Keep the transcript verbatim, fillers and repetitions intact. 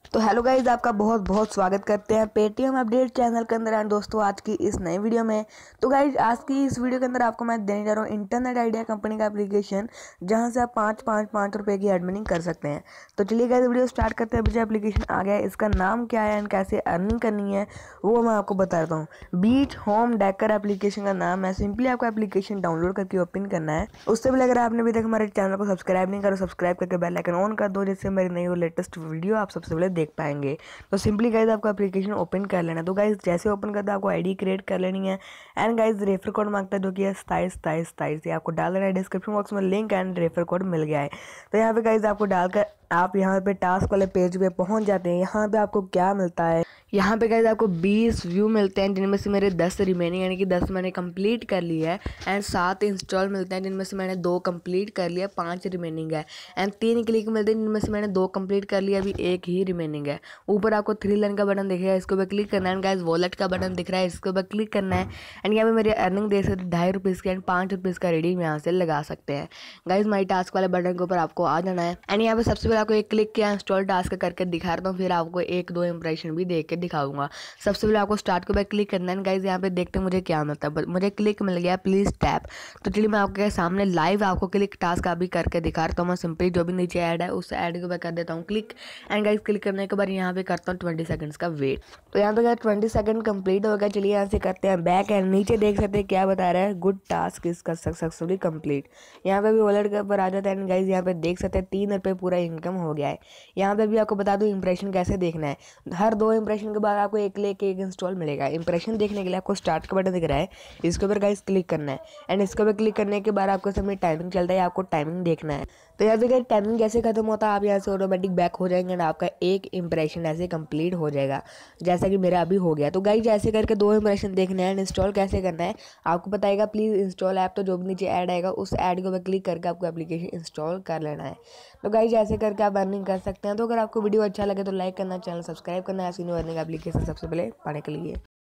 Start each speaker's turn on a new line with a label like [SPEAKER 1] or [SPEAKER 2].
[SPEAKER 1] तो hello guys, आपका बहुत बहुत स्वागत करते हैं पेटीएम अपडेट चैनल के अंदर। एंड दोस्तों, आज की इस नई वीडियो में तो गाइज आज की इस वीडियो के अंदर आपको मैं देने जा रहा हूँ इंटरनेट आइडिया कंपनी का एप्लीकेशन, जहां से आप पाँच पाँच पाँच रुपए की एडमिनिंग कर सकते हैं। तो चलिए गाइज वीडियो स्टार्ट करते हैं। मुझे एप्लीकेशन आ गया है, इसका नाम क्या है एंड कैसे अर्निंग करनी है वो मैं आपको बता देता हूँ। बीच होम डेकर एप्लीकेशन का नाम है। सिंपली आपको एप्लीकेशन डाउनलोड करके ओपन करना है। उससे पहले अगर आपने अभी तक हमारे चैनल को सब्सक्राइब नहीं करो, सब्सक्राइब करके बेल आइकन ऑन कर दो, जिससे मेरी नई और लेटेस्ट वीडियो आप सबसे पहले देख पाएंगे। तो सिंपली गाइज आपको एप्लीकेशन ओपन कर लेना है। तो गाइज जैसे ओपन करते हैं आपको आईडी क्रिएट कर लेनी है। एंड गाइज रेफर कोड मांगता है जो कि है सताईस सताईस सताईस। ये आपको डाल देना है। डिस्क्रिप्शन बॉक्स में लिंक एंड रेफर कोड मिल गया है। तो यहाँ पे गाइज आपको डालकर आप यहाँ पे टास्क वाले पेज पे पहुंच जाते हैं। यहाँ पे आपको क्या मिलता है, यहाँ पे गाइज आपको बीस व्यू मिलते हैं, जिनमें से मेरे दस रिमेनिंग यानी कि दस मैंने कंप्लीट कर लिया है। एंड सात इंस्टॉल मिलते हैं, जिनमें से मैंने दो कंप्लीट कर लिया, पांच रिमेनिंग है। एंड तीन क्लिक मिलते हैं, जिनमें से मैंने दो कंप्लीट कर लिया, अभी एक ही रिमेनिंग है। ऊपर आपको थ्री लाइन का बटन दिखेगा, इसके ऊपर क्लिक करना है। गाइज वॉलेट का बटन दिख रहा है, इसके ऊपर क्लिक करना है। एंड यहाँ पे मेरी अर्निंग देख सकते ढाई रुपीज़ की एंड पाँच रुपीज़ का रिडीम यहाँ से लगा सकते हैं। गाइज माई टास्क वाले बटन के ऊपर आपको आ जाना है। एंड यहाँ पे सबसे पहले आपको एक क्लिक किया इंस्टॉल टास्क करके दिखा रहा हूँ, फिर आपको एक दो इंप्रेशन भी देख के दिखाऊंगा। सबसे पहले आपको स्टार्ट के ऊपर क्लिक करना है। गाइज यहाँ पे देखते हैं मुझे क्या मिलता है। मुझे क्लिक मिल गया प्लीज टैप। तो चलिए मैं आपके सामने लाइव आपको क्लिक टास्क अभी करके दिखा रहा हूँ। मैं सिंपली जो भी नीचे ऐड है उस ऐड के ऊपर कर देता हूँ क्लिक। एंड गाइज क्लिक करने के बाद यहाँ पे करता हूँ ट्वेंटी सेकंड्स का वेट। तो यहाँ पे क्या ट्वेंटी सेकंड कंप्लीट हो गया। चलिए यहाँ से करते हैं बैक एंड नीचे देख सकते हैं क्या बता रहा है, good task is successfully complete. यहाँ पे भी वॉलेट के ऊपर आ जाता है। गाइज यहाँ पे देख सकते हैं तीन रुपये पूरा इनकम हो गया है। यहाँ पे भी आपको बता दूं इंप्रेशन कैसे देखना है। हर दो इंप्रेशन के बाद आपको एक लेके एक इंस्टॉल मिलेगा। इंप्रेशन देखने के लिए आपको स्टार्ट का बटन दिख रहा है, इसके ऊपर गाइस क्लिक करना है। एंड इसके ऊपर क्लिक करने के बाद आपको समय टाइमिंग चलता है, आपको टाइमिंग देखना है। तो यहाँ पे टाइमिंग कैसे खत्म होता है, आप यहाँ से ऑटोमेटिक बैक हो जाएंगे एंड आपका एक इंप्रेशन ऐसे कंप्लीट हो जाएगा, जैसा कि मेरा अभी हो गया। तो गाइस ऐसे करके दो इंप्रेशन देखने हैं। इंस्टॉल कैसे करना है आपको बताएगा, प्लीज इंस्टॉल ऐप। तो जो भी नीचे ऐड आएगा उस ऐड के ऊपर क्लिक करके आपको एप्लीकेशन इंस्टॉल कर लेना है। तो गाइस ऐसे करके आप अर्निंग कर सकते हैं। तो अगर आपको वीडियो अच्छा लगे तो लाइक करना, चैनल सब्सक्राइब करना, ऐसी न्यू अर्निंग एप्लीकेशन सबसे पहले पाने के लिए।